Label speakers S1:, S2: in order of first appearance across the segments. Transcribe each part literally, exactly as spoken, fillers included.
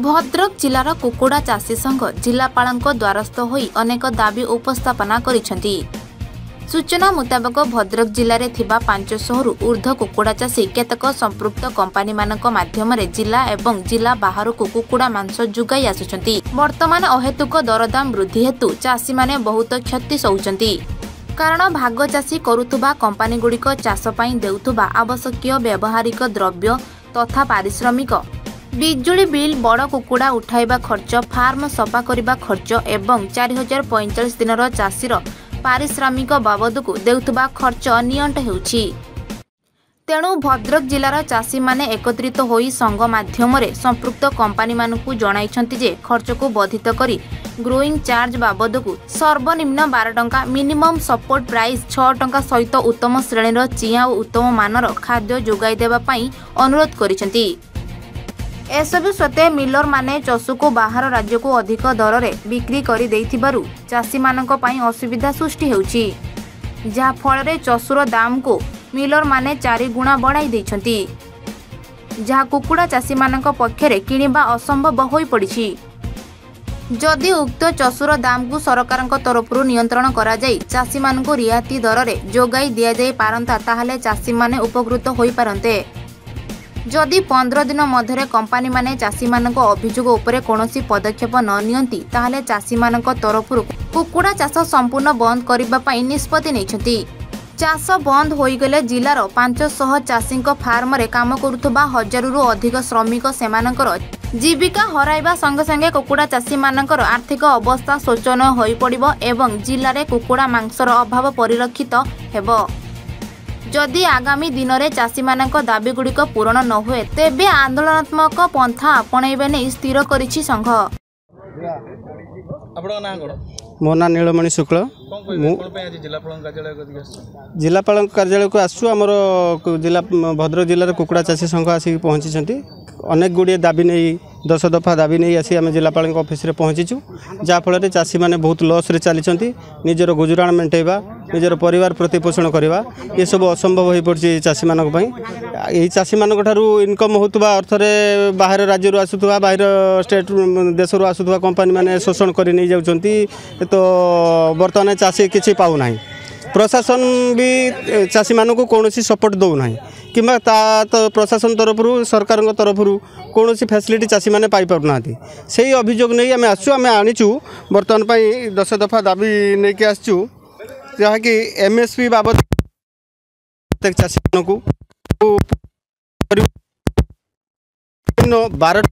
S1: भद्रक जिलार कुकुड़ा चाषी संघ जिलापालଙ୍କ द्वारस्थ होई अनेक दाबी उपस्थापना करिसेंती। सूचना मुताबक भद्रक जिले थिबा पांच सौ रु ऊर्ध्व कुकुड़ा चाषी केतक संपृक्त कंपानी मानक माध्यमरे जिला एवं जिला बाहर को कुकुड़ा मांस जुगाई आसुछंती। वर्तमान अहेतुक दरदाम वृद्धि हेतु चाषी माने बहुत क्षति सहुचंती। कारण भाग चाषी करुथुबा कंपानी गुड़िक चाष पई देउथुबा आवश्यक व्यवहारिक द्रव्य तथा पारिश्रमिक बिजुली बिल बड़ कुकुड़ा उठाइबा खर्च फार्म सफा करने खर्च एवं चार हजार पैंतालीस दिन चाषीर पारिश्रमिक बाबद को देउथुबा खर्च नियंट हेउछि। तेणु भद्रक जिलार चाषी माने एकत्रित होई संघ माध्यम संपृक्त कंपानी मानकु जणाइछंती जे खर्च को वर्धित करी ग्रोइंग चार्ज बाबद को सर्वनिम्न बारह टंका मिनिमम सपोर्ट प्राइस छह टंका सहित उत्तम श्रेणीर चिया और उत्तम मानर खाद्य जोगाई देबा पई अनुरोध करिसेंती। एसबु सत्वे मिलर माने चषु को बाहर राज्य को अधिक दर में बिक्री कर देइथिबारु चाषी मानक पई असुविधा सृष्टि हेउछि, जहा फल रे चषुर दाम को मिलर माने चारि गुणा बढ़ाई दैछंती, जहा कुकुड़ा चाषी मानक पक्षरे किनिबा असंभव होई पड़िछि। जदि उक्त चषुर दाम को सरकार तरफ नियंत्रण करा जाई चाषी मानक रियायती दर में जोगाई दिया जाई पारंता ताहाले चाषी माने उपकृत होई पारंते। जदि पंद्रह दिन मध्य कंपानी माने चाषी मानक अभियोग उपरे कौनसी पदक्षेप न नियंती ताहाले चाषी मानक तरफ कुकुड़ा चाष संपूर्ण बंद करबा पई निष्पत्ति नैछंती। चाष बंद होईगले जिलार पांच सौ चाषी फार्म रे काम करुथबा हजारु अधिक श्रमिक सेमानकर जीविका हराइबा संगे संगे कुकुड़ा चाषी मानकर आर्थिक अवस्था शोचनीय होई पड़िबो एवं जिले में कुकुड़ा मांसर अभाव परिलक्षित हेबो। जदि आगामी दिन में चाषी मानक दाबी गुड़िक पूरण न हुए तेबे आंदोलनात्मक पंथा आपणाइबे नै स्थिर करिछि संघ।
S2: मो ना नीलमणि शुक्ल जिलापाल कार्यालय को आसु आमर जिला भद्रक जिले कुकुड़ा चाषी संघ आसिक पहुँची अनेक गुड़िए दाबी नहीं दस दफा दाबी नहीं आसी आम जिलापाल ऑफिस रे पहुँचीचु जहाँफल चाषी मैंने बहुत लॉस रे चली निजर गुजराण मेंटेवा निजर परिवार प्रतिपोषण करवा ये सब असंभव हो पड़ी चाषी मानक यही चाषी मानक ठारू इनकम होतुबा अर्थ रे बाहर राज्य आसुवा बाहर स्टेट देश आसुवा कंपानी माने शोषण कर नहीं जाउछंती। तो बर्तमान चाषी किसी पाऊना प्रशासन भी चाषी मानक कौन सपोर्ट दौना कि तो प्रशासन तरफ सरकार तरफ कौन फैसिलिटी चाषी मैंने पाइना से अभियोग नहीं आम आसु आम आनीचु बर्तमान पर दस दफा दाबी नहीं कि आसचु जहाँकि एमएसपी बाबद प्रत्येक चाषी मानक बार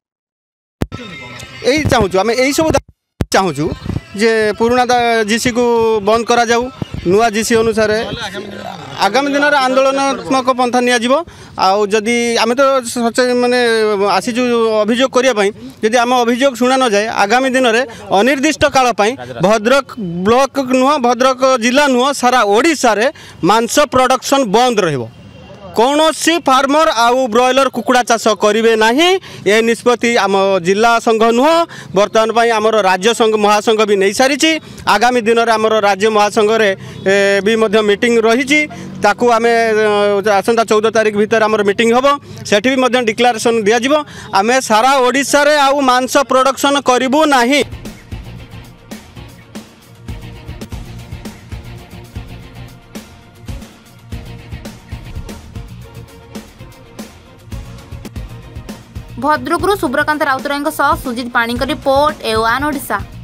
S2: यही चाहूँ आम यही सब चाहूँ जे पुराना जीसी को बंद करा जाऊ नुआ जीसी अनुसार आगामी दिन में आंदोलनात्मक पंथा निजी आम तो सचे माने आसीचु अभियोग करने जदि आम अभियोग शुणा न जाए आगामी दिन में अनिर्दिष्ट काल भद्रक ब्लॉक नुह भद्रक जिला नुह सारा ओडिशा रे मांस प्रोडक्शन बंद रहिबो। कौन सी फार्मर आउ ब्रॉयलर कुकुड़ा चाष करेंगे ना ये निष्पत्ति आम जिला संघ नुह बर्तमान पर आम राज्य संघ महासंघ भी नहीं सारी आगामी दिन में आम राज्य महासंघ रे भी मध्य मीटिंग रही ताकू आम आसंता चौदह तारीख भितर आम मीटिंग हम सेठी भी मध्य डिक्लेरेशन दिज्व आम सारा ओडिशा रे आउ मांस प्रोडक्शन करूँ ना।
S1: भद्रकରୁ सुब्रकांत राउतरायଙ୍କ सह सुजित पाणी का रिपोर्ट ए वन ओडिशा।